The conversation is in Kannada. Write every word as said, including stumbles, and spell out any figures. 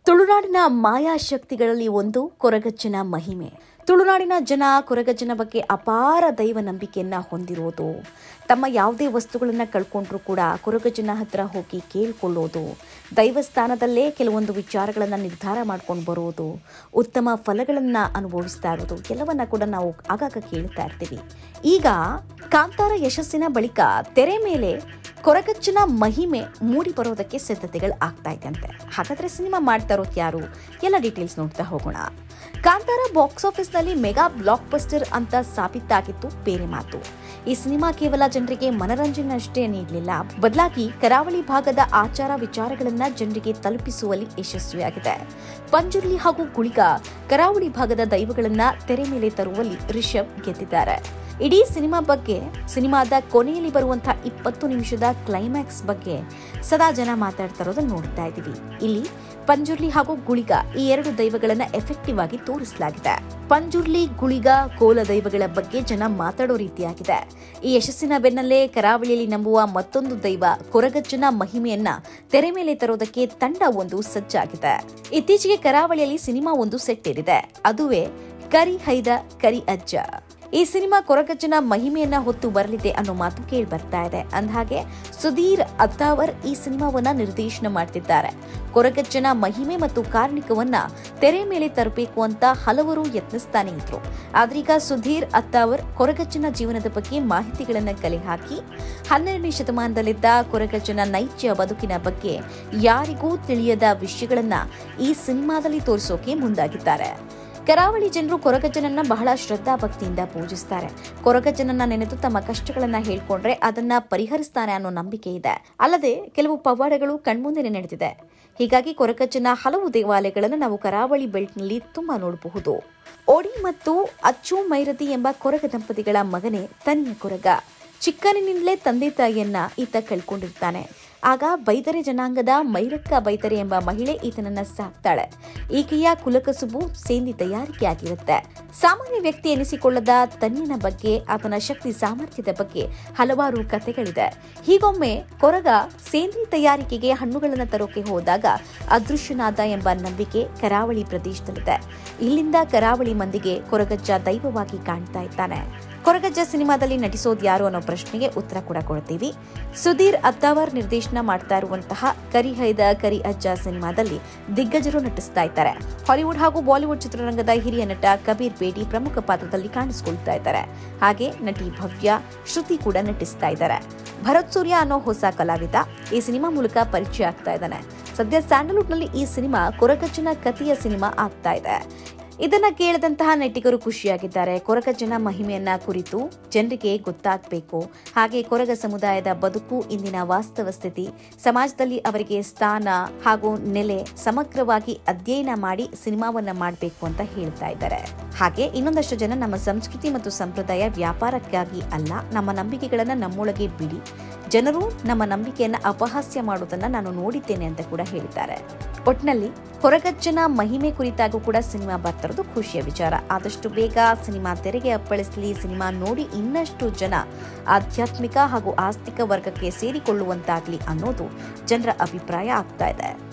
ತುಳುನಾಡಿನ ಮಾಯಾಶಕ್ತಿಗಳಲ್ಲಿ ಒಂದು ಕೊರಗಜ್ಜನ ಮಹಿಮೆ. ತುಳುನಾಡಿನ ಜನ ಕೊರಗಜ್ಜನ ಬಗ್ಗೆ ಅಪಾರ ದೈವ ನಂಬಿಕೆಯನ್ನ ಹೊಂದಿರೋದು. ತಮ್ಮ ಯಾವುದೇ ವಸ್ತುಗಳನ್ನು ಕಳ್ಕೊಂಡ್ರೂ ಕೂಡ ಕೊರಗಜ್ಜನ ಹತ್ರ ಹೋಗಿ ಕೇಳಿಕೊಳ್ಳೋದು, ದೈವಸ್ಥಾನದಲ್ಲೇ ಕೆಲವೊಂದು ವಿಚಾರಗಳನ್ನು ನಿರ್ಧಾರ ಮಾಡ್ಕೊಂಡು ಬರೋದು, ಉತ್ತಮ ಫಲಗಳನ್ನು ಅನುಭವಿಸ್ತಾ ಇರೋದು ಎಲ್ಲವನ್ನ ಕೂಡ ನಾವು ಆಗಾಗ ಕೇಳ್ತಾ ಇರ್ತೀವಿ. ಈಗ ಕಾಂತಾರ ಯಶಸ್ಸಿನ ಬಳಿಕ ತೆರೆ ಮೇಲೆ ಕೊರಗಜ್ಜನ ಮಹಿಮೆ ಮೂಡಿ ಬರೋದಕ್ಕೆ ಸಿದ್ಧತೆಗಳು ಆಗ್ತಾ ಇದ್ದಂತೆ. ಹಾಗಾದ್ರೆ ಸಿನಿಮಾ ಮಾಡ್ತಾ ಇರೋದು ಯಾರು? ಎಲ್ಲ ಡೀಟೇಲ್ಸ್ ನೋಡ್ತಾ ಹೋಗೋಣ. ಕಾಂತಾರ ಬಾಕ್ಸ್ ಆಫೀಸ್ ನಲ್ಲಿ ಮೆಗಾ ಬ್ಲಾಕ್ ಬಸ್ಟರ್ ಅಂತ ಸಾಬೀತಾಗಿತ್ತು ಬೇರೆ ಮಾತು. ಈ ಸಿನಿಮಾ ಕೇವಲ ಜನರಿಗೆ ಮನರಂಜನೆ ಅಷ್ಟೇ ನೀಡಲಿಲ್ಲ, ಬದಲಾಗಿ ಕರಾವಳಿ ಭಾಗದ ಆಚಾರ ವಿಚಾರಗಳನ್ನ ಜನರಿಗೆ ತಲುಪಿಸುವಲ್ಲಿ ಯಶಸ್ವಿಯಾಗಿದೆ. ಪಂಜುರ್ಲಿ ಹಾಗೂ ಗುಳಿಗ ಕರಾವಳಿ ಭಾಗದ ದೈವಗಳನ್ನ ತೆರೆ ಮೇಲೆ ತರುವಲ್ಲಿ ರಿಷಬ್ ಗೆದ್ದಿದ್ದಾರೆ. ಇಡೀ ಸಿನಿಮಾ ಬಗ್ಗೆ, ಸಿನಿಮಾದ ಕೊನೆಯಲ್ಲಿ ಬರುವಂತಹ ಇಪ್ಪತ್ತು ನಿಮಿಷದ ಕ್ಲೈಮ್ಯಾಕ್ಸ್ ಬಗ್ಗೆ ಸದಾ ಜನ ಮಾತಾಡ್ತಾ ಇರೋದನ್ನ ನೋಡ್ತಾ ಇದ್ದೀವಿ. ಇಲ್ಲಿ ಪಂಜುರ್ಲಿ ಹಾಗೂ ಗುಳಿಗ ಈ ಎರಡು ದೈವಗಳನ್ನ ಎಫೆಕ್ಟಿವ್ ಆಗಿ ತೋರಿಸಲಾಗಿದೆ. ಪಂಜುರ್ಲಿ, ಗುಳಿಗ, ಕೋಲ ದೈವಗಳ ಬಗ್ಗೆ ಜನ ಮಾತಾಡೋ ರೀತಿಯಾಗಿದೆ. ಈ ಯಶಸ್ಸಿನ ಬೆನ್ನಲ್ಲೇ ಕರಾವಳಿಯಲ್ಲಿ ನಂಬುವ ಮತ್ತೊಂದು ದೈವ ಕೊರಗಜ್ಜನ ಮಹಿಮೆಯನ್ನ ತೆರೆ ಮೇಲೆ ತರೋದಕ್ಕೆ ತಂಡ ಒಂದು ಸಜ್ಜಾಗಿದೆ. ಇತ್ತೀಚೆಗೆ ಕರಾವಳಿಯಲ್ಲಿ ಸಿನಿಮಾ ಒಂದು ಸೆಟ್ ಏರಿದೆ, ಅದುವೇ ಕರಿ ಹೈದ ಕರಿ ಅಜ್ಜ. ಈ ಸಿನಿಮಾ ಕೊರಗಜ್ಜನ ಮಹಿಮೆಯನ್ನ ಹೊತ್ತು ಬರಲಿದೆ ಅನ್ನೋ ಮಾತು ಕೇಳಿ ಬರ್ತಾ ಇದೆ. ಅಂದಹಾಗೆ ಸುಧೀರ್ ಅತ್ತಾವರ್ ಈ ಸಿನಿಮಾವನ್ನ ನಿರ್ದೇಶನ ಮಾಡ್ತಿದ್ದಾರೆ. ಕೊರಗಜ್ಜನ ಮಹಿಮೆ ಮತ್ತು ಕಾರ್ಣಿಕವನ್ನ ತೆರೆ ಮೇಲೆ ತರಬೇಕು ಅಂತ ಹಲವರು ಯತ್ನಿಸ್ತಾನೆ ಇದ್ರು. ಆದ್ರೀಗ ಸುಧೀರ್ ಅತ್ತಾವರ್ ಕೊರಗಜ್ಜನ ಜೀವನದ ಬಗ್ಗೆ ಮಾಹಿತಿಗಳನ್ನ ಕಲೆ ಹಾಕಿ ಹನ್ನೆರಡನೇ ಶತಮಾನದಲ್ಲಿದ್ದ ಕೊರಗಜ್ಜನ ನೈಜ ಬದುಕಿನ ಬಗ್ಗೆ ಯಾರಿಗೂ ತಿಳಿಯದ ವಿಷಯಗಳನ್ನ ಈ ಸಿನಿಮಾದಲ್ಲಿ ತೋರಿಸೋಕೆ ಮುಂದಾಗಿದ್ದಾರೆ. ಕರಾವಳಿ ಜನರು ಕೊರಗಜ್ಜನನ್ನ ಬಹಳ ಶ್ರದ್ಧಾ ಭಕ್ತಿಯಿಂದ ಪೂಜಿಸ್ತಾರೆ. ಕೊರಗಜ್ಜನನ್ನ ನೆನೆದು ತಮ್ಮ ಕಷ್ಟಗಳನ್ನ ಹೇಳ್ಕೊಂಡ್ರೆ ಅದನ್ನ ಪರಿಹರಿಸ್ತಾನೆ ಅನ್ನೋ ನಂಬಿಕೆ ಇದೆ. ಅಲ್ಲದೆ ಕೆಲವು ಪವಾಡಗಳು ಕಣ್ಮುಂದೆ ನಡೆದಿದೆ. ಹೀಗಾಗಿ ಕೊರಗಜ್ಜನ ಹಲವು ದೇವಾಲಯಗಳನ್ನು ನಾವು ಕರಾವಳಿ ಬೆಲ್ಟ್ನಲ್ಲಿ ತುಂಬಾ ನೋಡಬಹುದು. ಓಡಿ ಮತ್ತು ಅಚ್ಚು ಮೈರತಿ ಎಂಬ ಕೊರಗ ದಂಪತಿಗಳ ಮಗನೇ ತನಿಯ ಕೊರಗ. ಚಿಕ್ಕನಿನಿಂದಲೇ ತಂದೆ ತಾಯಿಯನ್ನ ಈತ ಕಳ್ಕೊಂಡಿರ್ತಾನೆ. ಆಗ ಬೈದರೆ ಜನಾಂಗದ ಮೈರಕ್ಕ ಬೈದರೆ ಎಂಬ ಮಹಿಳೆ ಈತನನ್ನ ಸಾಕ್ತಾಳೆ. ಈಕೆಯ ಕುಲಕಸುಬು ಸೇಂದಿ ತಯಾರಿಕೆಯಾಗಿರುತ್ತೆ. ಸಾಮಾನ್ಯ ವ್ಯಕ್ತಿ ಎನಿಸಿಕೊಳ್ಳದ ತನ್ಯನ ಬಗ್ಗೆ, ಆತನ ಶಕ್ತಿ ಸಾಮರ್ಥ್ಯದ ಬಗ್ಗೆ ಹಲವಾರು ಕಥೆಗಳಿದೆ. ಹೀಗೊಮ್ಮೆ ಕೊರಗ ಸೇಂದಿ ತಯಾರಿಕೆಗೆ ಹಣ್ಣುಗಳನ್ನು ತರೋಕೆ ಹೋದಾಗ ಅದೃಶ್ಯನಾದ ಎಂಬ ನಂಬಿಕೆ ಕರಾವಳಿ ಪ್ರದೇಶದಲ್ಲಿದೆ. ಇಲ್ಲಿಂದ ಕರಾವಳಿ ಮಂದಿಗೆ ಕೊರಗಜ್ಜ ದೈವವಾಗಿ ಕಾಣ್ತಾ ಇದ್ದಾನೆ. ಕೊರಗಜ್ಜ ಸಿನಿಮಾದಲ್ಲಿ ನಟಿಸೋದು ಯಾರು ಅನ್ನೋ ಪ್ರಶ್ನೆಗೆ ಉತ್ತರ ಕೂಡ ಕೊಡ್ತೀವಿ. ಸುಧೀರ್ ಅತ್ತಾವರ್ ನಿರ್ದೇಶನ ಮಾಡ್ತಾ ಇರುವಂತಹ ಕರಿ ಹೈದ ಕರಿ ಅಜ್ಜ ಸಿನಿಮಾದಲ್ಲಿ ದಿಗ್ಗಜರು ನಟಿಸ್ತಾ ಇದ್ದಾರೆ. ಹಾಲಿವುಡ್ ಹಾಗೂ ಬಾಲಿವುಡ್ ಚಿತ್ರರಂಗದ ಹಿರಿಯ ನಟ ಕಬೀರ್ ಬೇಡಿ ಪ್ರಮುಖ ಪಾತ್ರದಲ್ಲಿ ಕಾಣಿಸಿಕೊಳ್ತಾ ಇದ್ದಾರೆ. ಹಾಗೆ ನಟಿ ಭವ್ಯ, ಶ್ರುತಿ ಕೂಡ ನಟಿಸ್ತಾ ಇದ್ದಾರೆ. ಭರತ್ ಸೂರ್ಯ ಅನ್ನೋ ಹೊಸ ಕಲಾವಿದ ಈ ಸಿನಿಮಾ ಮೂಲಕ ಪರಿಚಯ ಆಗ್ತಾ ಇದ್ದಾನೆ. ಸದ್ಯ ಸ್ಯಾಂಡಲ್ವುಡ್ ನಲ್ಲಿ ಈ ಸಿನಿಮಾ ಕೊರಗಜ್ಜನ ಕಥೆಯ ಸಿನಿಮಾ ಆಗ್ತಾ ಇದೆ. ಇದನ್ನ ಕೇಳಿದಂತಹ ನಟಿಗರು ಖುಷಿಯಾಗಿದ್ದಾರೆ. ಕೊರಗಜ್ಜನ ಮಹಿಮೆಯನ್ನ ಕುರಿತು ಜನರಿಗೆ ಗೊತ್ತಾಗಬೇಕು, ಹಾಗೆ ಕೊರಗ ಸಮುದಾಯದ ಬದುಕು, ಇಂದಿನ ವಾಸ್ತವ ಸ್ಥಿತಿ, ಸಮಾಜದಲ್ಲಿ ಅವರಿಗೆ ಸ್ಥಾನ ಹಾಗೂ ನೆಲೆ ಸಮಗ್ರವಾಗಿ ಅಧ್ಯಯನ ಮಾಡಿ ಸಿನಿಮಾವನ್ನ ಮಾಡಬೇಕು ಅಂತ ಹೇಳ್ತಾ ಇದ್ದಾರೆ. ಹಾಗೆ ಇನ್ನೊಂದಷ್ಟು ಜನ ನಮ್ಮ ಸಂಸ್ಕೃತಿ ಮತ್ತು ಸಂಪ್ರದಾಯ ವ್ಯಾಪಾರಕ್ಕಾಗಿ ಅಲ್ಲ, ನಮ್ಮ ನಂಬಿಕೆಗಳನ್ನ ನಮ್ಮೊಳಗೆ ಬಿಡಿ, ಜನರು ನಮ್ಮ ನಂಬಿಕೆಯನ್ನ ಅಪಹಾಸ್ಯ ಮಾಡೋದನ್ನ ನಾನು ನೋಡಿದ್ದೇನೆ ಅಂತ ಕೂಡ ಹೇಳಿದ್ದಾರೆ. ಒಟ್ನಲ್ಲಿ ಕೊರಗಜ್ಜನ ಮಹಿಮೆ ಕುರಿತಾಗೂ ಕೂಡ ಸಿನಿಮಾ ಬರ್ತಿರೋದು ಖುಷಿಯ ವಿಚಾರ. ಆದಷ್ಟು ಬೇಗ ಸಿನಿಮಾ ತೆರೆಗೆ ಅಪ್ಪಳಿಸಲಿ. ಸಿನಿಮಾ ನೋಡಿ ಇನ್ನಷ್ಟು ಜನ ಆಧ್ಯಾತ್ಮಿಕ ಹಾಗೂ ಆಸ್ತಿಕ ವರ್ಗಕ್ಕೆ ಸೇರಿಕೊಳ್ಳುವಂತಾಗ್ಲಿ ಅನ್ನೋದು ಜನರ ಅಭಿಪ್ರಾಯ ಆಗ್ತಾ ಇದೆ.